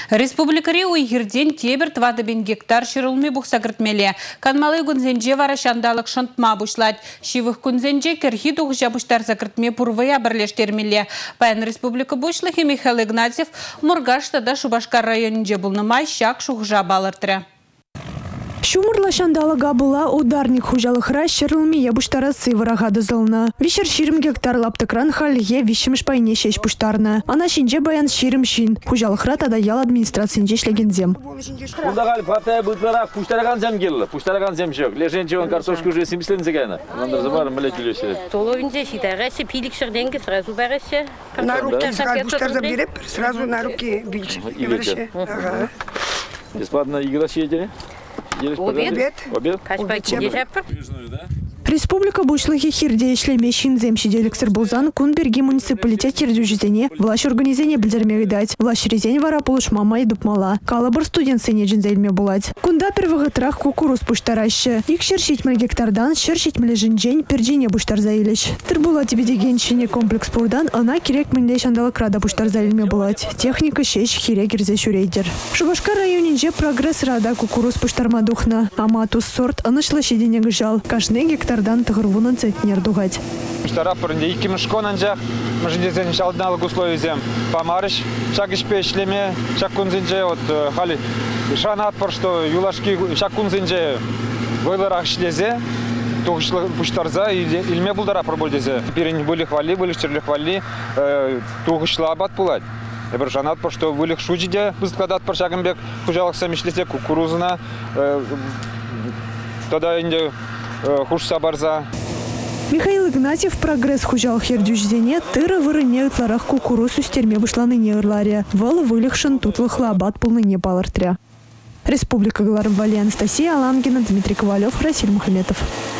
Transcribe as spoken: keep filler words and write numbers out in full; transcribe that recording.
Республикари уйгерден тебір двадцать гектар шырылмы бұқса кіртмелі. Канмалы күнзенже вара шандалық шынтма бұшлад. Шивых күнзенже керхи тұғыша бұштар закіртме пұрвая бірлештермелі. Паян республика бұшлығы Михаил Игнатьев Мұргаштада Шубашкар районынже бұлнымай шак шуғыжа балыртыры. Шумырла шандалага была ударник хужалыхра шырылми ябуштара сывырага дызылны. Вишер ширим гектар лаптыкран халье вишимш пайне шеш пуштарны. Ана шинже баян ширим шин. Хужалыхра тада ял администрациян шлегензем. Ундагал партия бутлара пуштараган зем келді. Пуштараган зем жоқ. Леженчеван картошку уже семислен зегайна. Андар забар млет үлесе. Толовинзе шитаресе пилик шырденге сразу баресе. На руки пуштар заберет, сразу на руки бить. Бесплатно игра съедели? Обед. Обед? Республика бушлыхи хирде ишлеме шинзем шиделексер булзан Кунберги муниципалитет хирдюжизене власть организене бельдерме дать. Власть резень вара полуш мама и дупмала. Калабр студент сене джинзельме булать. Кунда первых трах кукуруз пуштараще. Их шершить мель гектардан, шершить мель жинжень, перджине буштар заилищ. Тербула тебе дегенщине комплекс паудан, она кирек менде шандала крада буштар заильме булать. Техника шеш хирек ирзе шурейдер. Шубашкар районинже прогресс рада кукуруз пуштарма духна. Аматус сорт анышлы шедене гжал. Каждый гектар дан тығырвунын центнер дугать. Штара пырынде iki мышконан жақ, мұжындезен шалдыналық условия зем. Помарыш, шак ішпешлеме, шак күнзенже, от хали шанат пор, что юлашки шак күнзенже вылырақ шлезе, туғышлы пуштарза, илме бұлдара пробольдезе. Перен были хвали, были штерлі хвали, туғышлы абат пулать. Ебір жанат пор, что вылық шуджиде, бұзткадат пор шагымбек, құжалық самишлесе кукурузына, тогда инде хуш сабарза. Михаил Игнатьев прогресс хужал хердюжзене тыры вырыне утларах кукурузу стерме вышланы не ырлария. Вал вылихшин тутлых лабат полны не балартря. Республика Галарвали, Анастасия Алангина, Дмитрий Ковалев, Расиль Мухаметов.